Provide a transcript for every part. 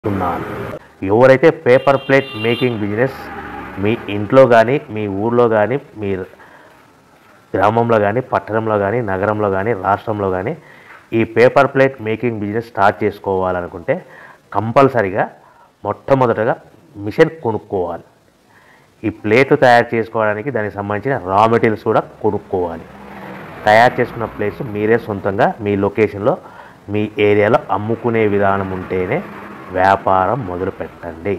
ఉన్నాను. ఎవరైతే paper plate making business మీ ఇంట్లో కానీ, మీ ఊర్లో కానీ, మీ గ్రామంలో కానీ, పట్టణంలో కానీ, నగరంలో కానీ, రాష్ట్రంలో కానీ ఈ paper plate making business start చేసుకోవాలనుకుంటే కంపల్సరిగా మొట్టమొదటగా మిషన్ కొనుక్కోవాలి. ఈ ప్లేట్లు తయారు చేసుకోవడానికి దానికి సంబంధించిన రా మెటీరియల్స్ కూడా కొనుక్కోవాలి. తయారు చేసుకున్న ప్లేట్స్ మీరే సొంతంగా మీ లొకేషన్లో మీ ఏరియాలో అమ్ముకునే విధానం ఉంటేనే వ్యాపారం మొదలు పెట్టండి.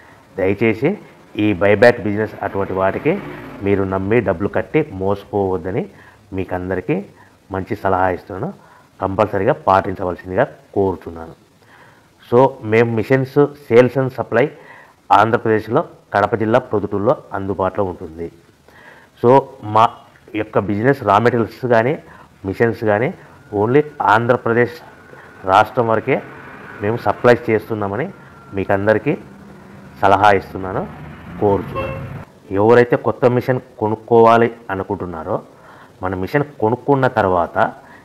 దయచేసి ఈ బైబ్యాక్ బిజినెస్ అటువంటి వాటికి మీరు నమ్మి డబ్బులు కట్టి మోసపోవద్దని మీకు అందరికీ మంచి సలహా ఇస్తున్నాను. కంపల్సరీగా పాటించవలసిందిగా కోరుతున్నాను. సో మేము మిషన్స్ సేల్స్ అండ్ సప్లై ఆంధ్రప్రదేశ్లో కడప జిల్లా ప్రొద్దుటూరులో అందుబాటులో ఉంటుంది. సో మా యొక్క బిజినెస్ రా మెటీరియల్స్ కానీ మిషన్స్ కానీ ఓన్లీ ఆంధ్రప్రదేశ్ రాష్ట్రం వరకే మేము సప్లై చేస్తున్నామని మీకు అందరికీ సలహా ఇస్తున్నాను, కోరుతున్నాను. ఎవరైతే కొత్త మిషన్ కొనుక్కోవాలి అనుకుంటున్నారో మన మిషన్ కొనుక్కున్న తర్వాత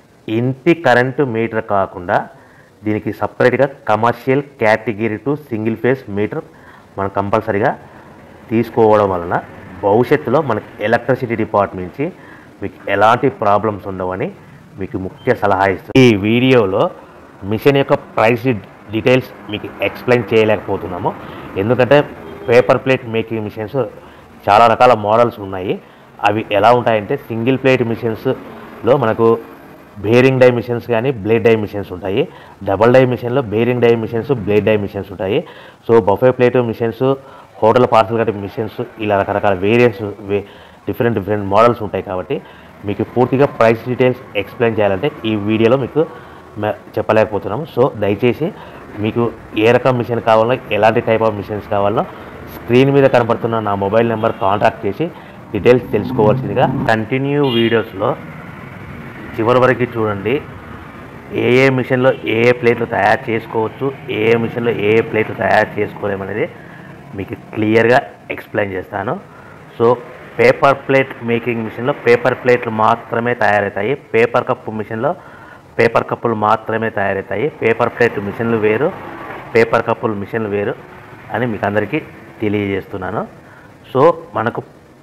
ఇంటి కరెంటు మీటర్ కాకుండా దీనికి సపరేట్గా commercial category two single phase meter మనం కంపల్సరీగా తీసుకోవడం వలన భవిష్యత్తులో మనకి ఎలక్ట్రిసిటీ డిపార్ట్మెంట్ నుంచి మీకు ఎలాంటి ప్రాబ్లమ్స్ ఉండవని మీకు ముఖ్య సలహా ఇస్తుంది. ఈ వీడియోలో మిషన్ యొక్క ప్రైస్ డీటెయిల్స్ మీకు ఎక్స్ప్లెయిన్ చేయలేకపోతున్నాము. ఎందుకంటే పేపర్ ప్లేట్ మేకింగ్ మిషన్స్ చాలా రకాల మోడల్స్ ఉన్నాయి. అవి ఎలా ఉంటాయంటే సింగిల్ ప్లేట్ మిషన్స్లో మనకు బేరింగ్ డై మిషన్స్ కానీ బ్లేడ్ డై మిషన్స్ ఉంటాయి. డబల్ డై మిషన్లో bearing die machines blade die machines ఉంటాయి. So buffet plate machines, hotel parcel కట్టే మిషన్స్, ఇలా రకరకాల వేరియంట్స్ డిఫరెంట్ మోడల్స్ ఉంటాయి. కాబట్టి మీకు పూర్తిగా ప్రైస్ డీటెయిల్స్ ఎక్స్ప్లెయిన్ చేయాలంటే ఈ వీడియోలో మీకు చెప్పలేకపోతున్నాము. సో దయచేసి మీకు ఏ రకం మిషన్ కావాలో, ఎలాంటి టైప్ ఆఫ్ మిషన్స్ కావాలో స్క్రీన్ మీద కనబడుతున్న నా మొబైల్ నెంబర్ కాంటాక్ట్ చేసి డీటెయిల్స్ తెలుసుకోవాల్సిందిగా. కంటిన్యూ వీడియోస్లో చివరి వరకు చూడండి. ఏ మిషన్లో ఏ ప్లేట్లు తయారు చేసుకోవచ్చు, ఏ మిషన్లో ఏ ప్లేట్లు తయారు చేసుకోలేమనేది మీకు క్లియర్గా ఎక్స్ప్లెయిన్ చేస్తాను. సో పేపర్ ప్లేట్ మేకింగ్ మిషన్లో పేపర్ ప్లేట్లు మాత్రమే తయారవుతాయి. పేపర్ కప్పు మిషన్లో పేపర్ కప్పులు మాత్రమే తయారవుతాయి. పేపర్ ప్లేట్ మిషన్లు వేరు, పేపర్ కప్పులు మిషన్లు వేరు అని మీకు అందరికీ తెలియజేస్తున్నాను. సో మనకు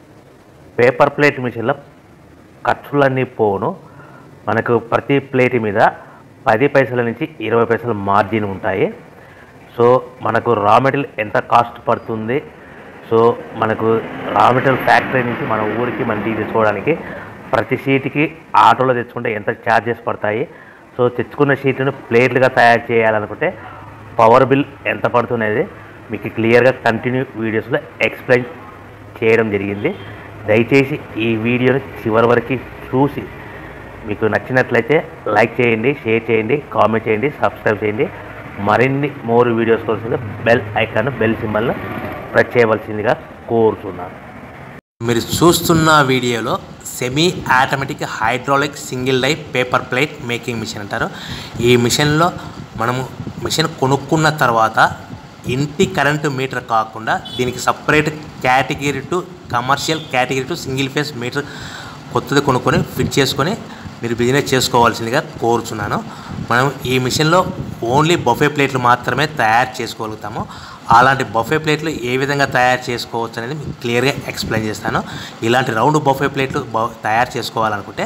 పేపర్ ప్లేట్ మిషన్లో ఖర్చులన్నీ పోను. మనకు ప్రతి ప్లేట్ మీద 10 పైసల నుంచి 20 పైసల మార్జిన్ ఉంటాయి. సో మనకు రా మెటీరియల్ ఎంత కాస్ట్ పడుతుంది, సో మనకు రా మెటీరియల్ ఫ్యాక్టరీ నుంచి మన ఊరికి మనకి తెచ్చుకోవడానికి ప్రతి షీట్కి ఆటోలో తెచ్చుకుంటే ఎంత ఛార్జెస్ పడతాయి, సో తెచ్చుకున్న షీట్లను ప్లేట్లుగా తయారు చేయాలనుకుంటే పవర్ బిల్ ఎంత పడుతున్నది మీకు క్లియర్గా కంటిన్యూ వీడియోస్లో ఎక్స్ప్లెయిన్ చేయడం జరిగింది. దయచేసి ఈ వీడియోని చివరి వరకు చూసి మీకు నచ్చినట్లయితే లైక్ చేయండి, షేర్ చేయండి, కామెంట్ చేయండి, సబ్స్క్రైబ్ చేయండి. మరిన్ని మోర్ వీడియోస్ కోసం బెల్ ఐకాన్, బెల్ సింబల్ను ప్రెస్ చేయవలసిందిగా కోరుతున్నాను. మీరు చూస్తున్న వీడియోలో semi automatic hydraulic single die paper plate making machine అంటారు. ఈ మిషన్లో మనము మిషన్ కొనుక్కున్న తర్వాత ఇంటి కరెంటు మీటర్ కాకుండా దీనికి separate category two commercial category two single phase meter కొత్తది కొనుక్కొని ఫిట్ చేసుకొని మీరు బిజినెస్ చేసుకోవాల్సిందిగా కోరుచున్నాను. మనం ఈ మిషన్లో ఓన్లీ బఫే ప్లేట్లు మాత్రమే తయారు చేసుకోగలుగుతాము. అలాంటి బఫే ప్లేట్లు ఏ విధంగా తయారు చేసుకోవచ్చు అనేది మీకు క్లియర్గా ఎక్స్ప్లెయిన్ చేస్తాను. ఇలాంటి రౌండ్ బఫే ప్లేట్లు తయారు చేసుకోవాలనుకుంటే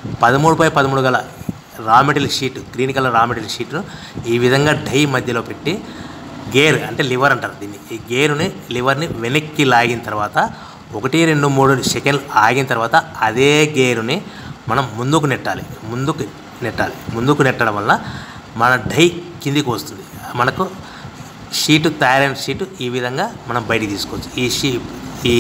13x13 గల raw material sheet, green colour raw material షీట్ను ఈ విధంగా డై మధ్యలో పెట్టి గేర్ అంటే లివర్ అంటారు దీన్ని, ఈ గేరుని లివర్ని వెనక్కి లాగిన తర్వాత 1, 2, 3 సెకండ్లు ఆగిన తర్వాత అదే గేరుని మనం ముందుకు నెట్టాలి. ముందుకు నెట్టడం వల్ల మన డై కిందికి వస్తుంది. మనకు షీటు తయారైన షీటు ఈ విధంగా మనం బయటికి తీసుకోవచ్చు. ఈ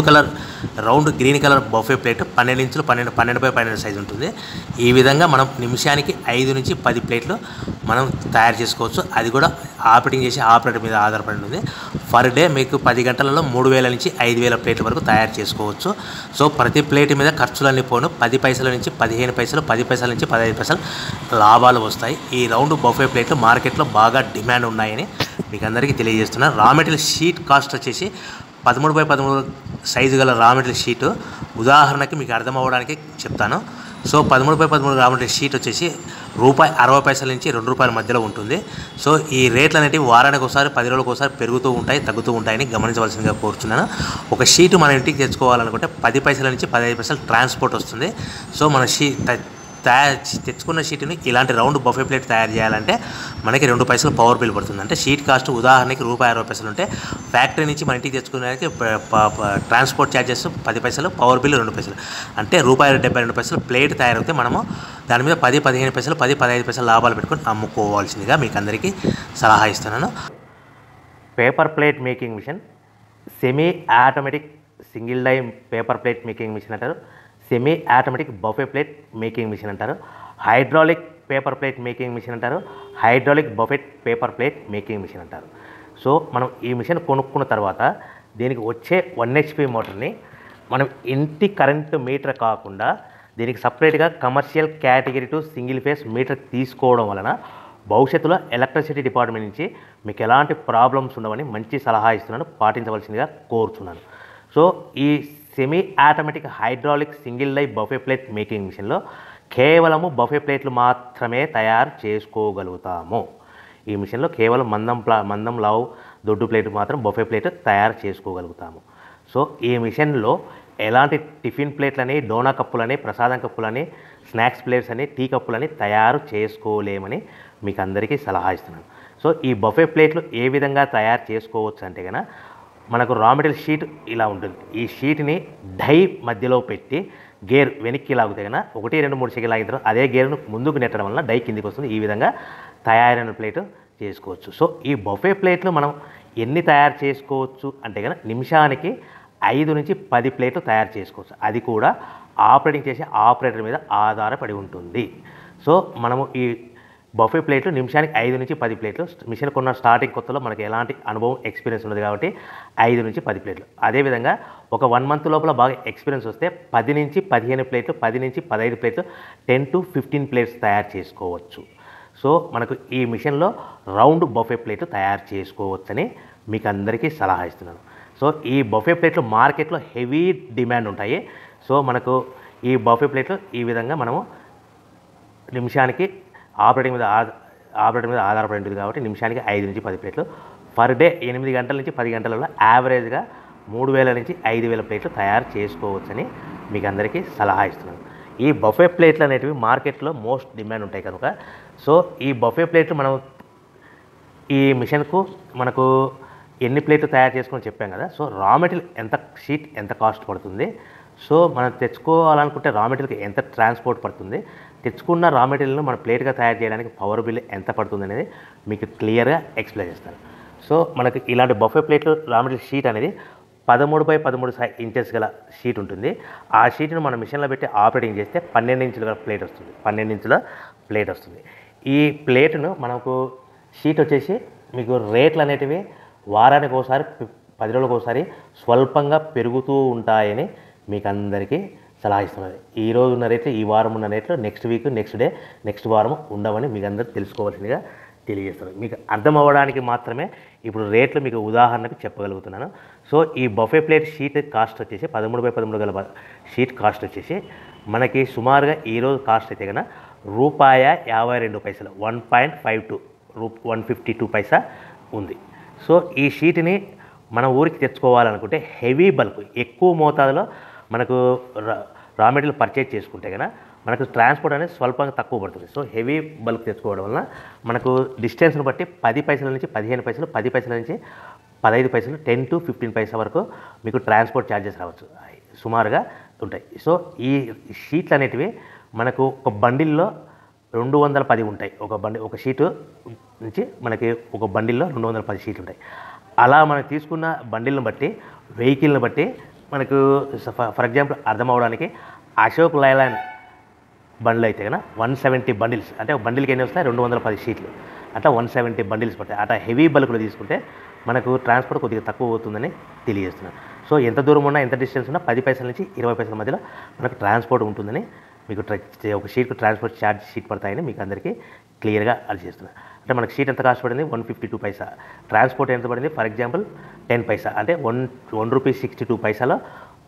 round green colour buffet plate 12 ఇంచులు 12x12 సైజు ఉంటుంది. ఈ విధంగా మనం నిమిషానికి 5 నుంచి 10 ప్లేట్లు మనం తయారు చేసుకోవచ్చు. అది కూడా ఆపరేటింగ్ చేసి ఆపరేటర్ మీద ఆధారపడి ఉంటుంది. పర్ డే మీకు 10 గంటలలో 3000 నుంచి 5000 ప్లేట్ల వరకు తయారు చేసుకోవచ్చు. సో ప్రతి ప్లేట్ మీద ఖర్చులన్నీ పోను 10 పైసల నుంచి 15 పైసలు, 10 పైసల నుంచి 15 పైసలు లాభాలు వస్తాయి. ఈ రౌండ్ బఫే ప్లేట్లు మార్కెట్లో బాగా డిమాండ్ ఉన్నాయని మీకు అందరికీ తెలియజేస్తున్నాను. రా మెటీరియల్ షీట్ కాస్ట్ వచ్చేసి 13x13 సైజు గల రా మెటీరియల్ షీటు ఉదాహరణకి మీకు అర్థం అవ్వడానికి చెప్తాను. సో 13x13 గ్రాముల షీట్ వచ్చేసి ₹60 నుంచి ₹2 మధ్యలో ఉంటుంది. సో ఈ రేట్లు అనేటివి వారానికి ఒకసారి 10 రోజులకు ఒకసారి పెరుగుతూ ఉంటాయి, తగ్గుతూ ఉంటాయని గమనించవలసిందిగా కోరుచున్నాను. ఒక షీటు మన ఇంటికి తెచ్చుకోవాలనుకుంటే 10 పైసల నుంచి 15 పైసలు ట్రాన్స్పోర్ట్ వస్తుంది. సో మన తెచ్చుకున్న షీట్ని ఇలాంటి రౌండ్ బఫే ప్లేట్ తయారు చేయాలంటే మనకి 2 పైసలు పవర్ బిల్ పడుతుంది. అంటే షీట్ కాస్ట్ ఉదాహరణకి ₹60 ఉంటే ఫ్యాక్టరీ నుంచి మన ఇంటికి తెచ్చుకునేదానికి ట్రాన్స్పోర్ట్ ఛార్జెస్ 10 పైసలు, పవర్ బిల్ 2 పైసలు, అంటే ₹72 ప్లేట్ తయారైతే మనము దాని మీద 10-15 పైసలు, 10-15 పైసలు లాభాలు పెట్టుకొని అమ్ముకోవాల్సిందిగా మీకు అందరికీ సలహా ఇస్తున్నాను. Paper plate making machine, semi automatic single die paper plate making machine అంటారు, semi automatic buffet plate making machine అంటారు, hydraulic paper plate making machine అంటారు, hydraulic buffet paper plate making machine అంటారు. సో మనం ఈ మిషన్ కొనుక్కున్న తర్వాత దీనికి వచ్చే 1 HP మోటార్ని మనం ఇంటి కరెంటు మీటర్ కాకుండా దీనికి సపరేట్గా commercial category two single phase meter తీసుకోవడం వలన భవిష్యత్తులో ఎలక్ట్రిసిటీ డిపార్ట్మెంట్ నుంచి మీకు ఎలాంటి ప్రాబ్లమ్స్ ఉండవని మంచి సలహా ఇస్తున్నాను, పాటించవలసిందిగా కోరుచున్నాను. సో ఈ semi automatic hydraulic single die buffet plate making మిషన్లో కేవలము బఫే ప్లేట్లు మాత్రమే తయారు చేసుకోగలుగుతాము. ఈ మిషన్లో కేవలం మందం లావు దొడ్డు ప్లేట్ మాత్రం బఫే ప్లేట్ తయారు చేసుకోగలుగుతాము. సో ఈ మిషన్లో ఎలాంటి టిఫిన్ ప్లేట్లని, డోనా కప్పులని, ప్రసాదం కప్పులని, స్నాక్స్ ప్లేట్స్ అని, టీ కప్పులని తయారు చేసుకోలేమని మీకు అందరికీ సలహా ఇస్తున్నాను. సో ఈ బఫే ప్లేట్లు ఏ విధంగా తయారు చేసుకోవచ్చు అంటే కనుక మనకు రా మెటీరియల్ షీట్ ఇలా ఉంటుంది. ఈ షీట్ని డై మధ్యలో పెట్టి గేర్ వెనక్కి లాగితే కన్నా 1, 2, 3 సెకండ్లు లాగిన తర్వాత అదే గేర్ను ముందుకు నెట్టడం వలన డై కిందికి వస్తుంది. ఈ విధంగా తయారైన ప్లేట్ చేసుకోవచ్చు. సో ఈ బఫే ప్లేట్లు మనం ఎన్ని తయారు చేసుకోవచ్చు అంటే కనుక నిమిషానికి 5 నుంచి 10 ప్లేట్లు తయారు చేసుకోవచ్చు. అది కూడా ఆపరేటింగ్ చేసే ఆపరేటర్ మీద ఆధారపడి ఉంటుంది. సో మనము ఈ బఫే ప్లేట్లు నిమిషానికి 5 నుంచి 10 ప్లేట్లు. మిషన్ కొన్న స్టార్టింగ్ కొత్తలో మనకి ఎలాంటి అనుభవం ఎక్స్పీరియన్స్ ఉన్నది కాబట్టి 5 నుంచి 10 ప్లేట్లు. అదేవిధంగా ఒక 1 మంత్ లోపల బాగా ఎక్స్పీరియన్స్ వస్తే 10 నుంచి 15 ప్లేట్లు, 10 నుంచి 15 ప్లేట్లు, 10 to 15 ప్లేట్స్ తయారు చేసుకోవచ్చు. సో మనకు ఈ మిషన్లో రౌండ్ బఫే ప్లేట్లు తయారు చేసుకోవచ్చని మీకు అందరికీ సలహా ఇస్తున్నాను. సో ఈ బఫే ప్లేట్లు మార్కెట్లో హెవీ డిమాండ్ ఉంటాయి. సో మనకు ఈ బఫే ప్లేట్లు ఈ విధంగా మనము నిమిషానికి ఆపరేటింగ్ మీద ఆధారపడి ఉంటుంది కాబట్టి నిమిషానికి 5 నుంచి 10 ప్లేట్లు, పర్ డే 8 గంటల నుంచి 10 గంటలలో యావరేజ్గా 3000 నుంచి 5000 ప్లేట్లు తయారు చేసుకోవచ్చని మీకు అందరికీ సలహా ఇస్తున్నాను. ఈ బఫే ప్లేట్లు అనేటివి మార్కెట్లో మోస్ట్ డిమాండ్ ఉంటాయి కనుక సో ఈ బఫే ప్లేట్లు మనం ఈ మిషన్కు మనకు ఎన్ని ప్లేట్లు తయారు చేసుకొని చెప్పాం కదా. సో రా మెటీరియల్ ఎంత షీట్ ఎంత కాస్ట్ పడుతుంది, సో మనం తెచ్చుకోవాలనుకుంటే రా మెటీరియల్కి ఎంత ట్రాన్స్పోర్ట్ పడుతుంది, తెచ్చుకున్న రా మెటీరియల్ను మన ప్లేట్గా తయారు చేయడానికి పవర్ బిల్ ఎంత పడుతుంది అనేది మీకు క్లియర్గా ఎక్స్ప్లెయిన్ చేస్తాను. సో మనకి ఇలాంటి బఫే ప్లేట్లు రా మెటీరియల్ షీట్ అనేది 13x13 ఇంచెస్ గల షీట్ ఉంటుంది. ఆ షీట్ను మన మిషన్లో పెట్టి ఆపరేటింగ్ చేస్తే 12 ఇంచుల ప్లేట్ వస్తుంది. 12 ఇంచుల ప్లేట్ వస్తుంది. ఈ ప్లేట్ను మనకు షీట్ వచ్చేసి మీకు రేట్లు అనేటివి వారానికి ఒకసారి 10 రోజులకు ఒకసారి స్వల్పంగా పెరుగుతూ ఉంటాయని మీకు అందరికీ సలహా ఇస్తున్నది. ఈ రోజు ఉన్న రేట్లు, ఈ వారం ఉన్న రేట్లు next week, next day, next వారం ఉండవని మీకు అందరూ తెలుసుకోవాల్సిందిగా తెలియజేస్తాను. మీకు అర్థం అవ్వడానికి మాత్రమే ఇప్పుడు రేట్లు మీకు ఉదాహరణకు చెప్పగలుగుతున్నాను. సో ఈ బఫే ప్లేట్ షీట్ కాస్ట్ వచ్చేసి 13x13 గల షీట్ కాస్ట్ వచ్చేసి మనకి సుమారుగా ఈరోజు కాస్ట్ అయితే కన్నా ₹52 1.52 152 పైసా ఉంది. సో ఈ షీట్ని మన ఊరికి తెచ్చుకోవాలనుకుంటే హెవీ బల్క్ ఎక్కువ మోతాదులో మనకు రా మెటీరియల్ పర్చేజ్ చేసుకుంటే కన్నా మనకు ట్రాన్స్పోర్ట్ అనేది స్వల్పంగా తక్కువ పడుతుంది. సో హెవీ బల్క్ తెచ్చుకోవడం వలన మనకు డిస్టెన్స్ను బట్టి 10 పైసల నుంచి 15 పైసలు, 10 పైసల నుంచి 15 పైసలు, 10 to 15 పైసా వరకు మీకు ట్రాన్స్పోర్ట్ ఛార్జెస్ రావచ్చు, సుమారుగా ఉంటాయి. సో ఈ షీట్లు అనేటివి మనకు ఒక బండిల్లో 210 ఉంటాయి. ఒక షీటు నుంచి మనకి ఒక బండిల్లో 210 షీట్లు ఉంటాయి. అలా మనం తీసుకున్న బండిల్ని బట్టి, వెహికల్ని బట్టి మనకు ఫర్ ఎగ్జాంపుల్ అర్థం అవడానికి అశోక్ లైలాండ్ బండ్లు అయితే కన్నా 170 బండిల్స్, అంటే ఒక బండిల్కి ఎన్ని వస్తాయి 210 షీట్లు, అట్లా 170 బండిల్స్ పడతాయి. అట్లా హెవీ బల్క్లో తీసుకుంటే మనకు ట్రాన్స్పోర్ట్ కొద్దిగా తక్కువ అవుతుందని తెలియజేస్తున్నాను. సో ఎంత దూరం ఉన్నా, ఎంత డిస్టెన్స్ ఉన్నా 10 పైసల నుంచి 20 పైసల మధ్యలో మనకు ట్రాన్స్పోర్ట్ ఉంటుందని మీకు ఒక షీట్కు ట్రాన్స్పోర్ట్ ఛార్జ్ షీట్ పడతాయని మీకు అందరికీ క్లియర్గా అర్థిస్తున్నాను. అంటే మనకు షీట్ ఎంత కాస్ట్ పడింది 152 పైసా, ట్రాన్స్పోర్ట్ ఎంత పడింది ఫర్ ఎగ్జాంపుల్ 10 పైసా, అంటే ₹1.62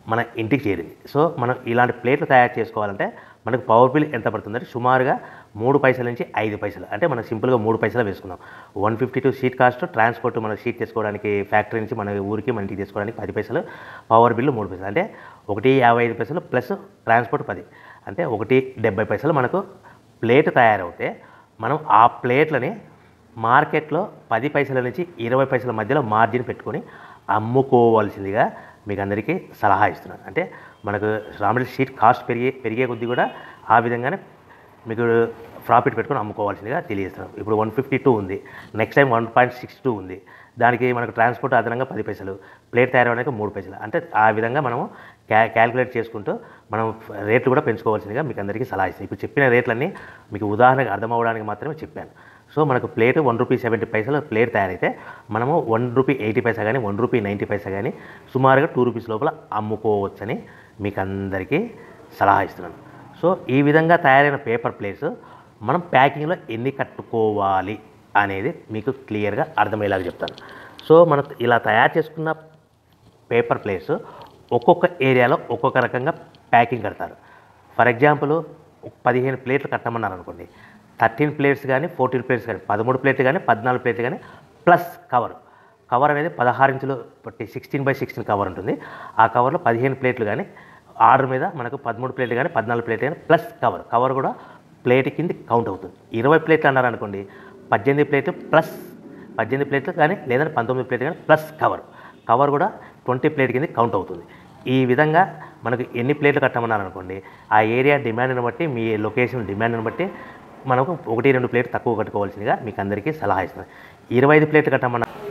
మన ఇంటికి చేరింది. సో మనం ఇలాంటి ప్లేట్లు తయారు చేసుకోవాలంటే మనకు పవర్ బిల్ ఎంత పడుతుందంటే సుమారుగా 3 పైసల నుంచి 5 పైసలు, అంటే మనం సింపుల్గా 3 పైసలు వేసుకున్నాం. 152 షీట్ కాస్ట్, ట్రాన్స్పోర్ట్ మన షీట్ తీసుకోవడానికి ఫ్యాక్టరీ నుంచి మన ఊరికి మన ఇంటికి తీసుకోవడానికి 10 పైసలు, పవర్ బిల్లు 3 పైసలు, అంటే 1.55 పైసలు ప్లస్ ట్రాన్స్పోర్ట్ 10, అంటే 1.70 పైసలు మనకు ప్లేట్ తయారవుతే మనం ఆ ప్లేట్లని మార్కెట్లో 10 పైసల నుంచి 20 పైసల మధ్యలో మార్జిన్ పెట్టుకొని అమ్ముకోవాల్సిందిగా మీకు అందరికీ సలహా ఇస్తున్నాను. అంటే మనకు రా మెటీరియల్ షీట్ కాస్ట్ పెరిగే కొద్దీ కూడా ఆ విధంగానే మీకు ప్రాఫిట్ పెట్టుకొని అమ్ముకోవాల్సిందిగా తెలియజేస్తున్నాం. ఇప్పుడు 152 ఉంది, నెక్స్ట్ టైం 1.62 ఉంది, దానికి మనకు ట్రాన్స్పోర్ట్ అదనంగా 10 పైసలు, ప్లేట్ తయారవడానికి 3 పైసలు, అంటే ఆ విధంగా మనము క్యాలిక్యులేట్ చేసుకుంటూ మనం రేట్లు కూడా పెంచుకోవాల్సిందిగా మీకు అందరికీ సలహా ఇస్తాను. ఇప్పుడు చెప్పిన రేట్లన్నీ మీకు ఉదాహరణకు అర్థం అవ్వడానికి మాత్రమే చెప్పాను. సో మనకు ప్లేట్ ₹1.70 ప్లేట్ తయారైతే మనము ₹1.80 కానీ ₹1.90 కానీ సుమారుగా ₹2 లోపల అమ్ముకోవచ్చని మీకు అందరికీ సలహా ఇస్తున్నాను. సో ఈ విధంగా తయారైన పేపర్ ప్లేట్స్ మనం ప్యాకింగ్లో ఎన్ని కట్టుకోవాలి అనేది మీకు క్లియర్గా అర్థమయ్యేలాగా చెప్తాను. సో మనం ఇలా తయారు చేసుకున్న పేపర్ ప్లేట్స్ ఒక్కొక్క ఏరియాలో ఒక్కొక్క రకంగా ప్యాకింగ్ కడతారు. ఫర్ ఎగ్జాంపుల్ 15 ప్లేట్లు కట్టమన్నారు అనుకోండి, 13 ప్లేట్స్ కానీ 14 ప్లేట్స్ కానీ 13 ప్లేట్లు కానీ 14 ప్లేట్లు కానీ ప్లస్ కవర్ అనేది 16 ఇంచులు 16x16 కవర్ ఉంటుంది. ఆ కవర్లో 15 ప్లేట్లు కానీ ఆర్డర్ మీద మనకు 13 ప్లేట్లు కానీ 14 ప్లేట్లు కానీ ప్లస్ కవర్ కూడా ప్లేట్ కింద కౌంట్ అవుతుంది. 20 ప్లేట్లు అన్నారు అనుకోండి, 18 ప్లేట్లు ప్లస్ 18 ప్లేట్లు కానీ లేదంటే 19 ప్లేట్లు కానీ ప్లస్ కవర్ కూడా 20 ప్లేట్ కింద కౌంట్ అవుతుంది. ఈ విధంగా మనకు ఎన్ని ప్లేట్లు కట్టమన్నారనుకోండి, ఆ ఏరియా డిమాండ్ని బట్టి మీ లొకేషన్ డిమాండ్ని బట్టి మనకు 1-2 ప్లేట్లు తక్కువ కట్టుకోవాల్సిందిగా మీకు అందరికీ సలహా ఇస్తున్నాను. 25 ప్లేట్లు కట్టమన్నా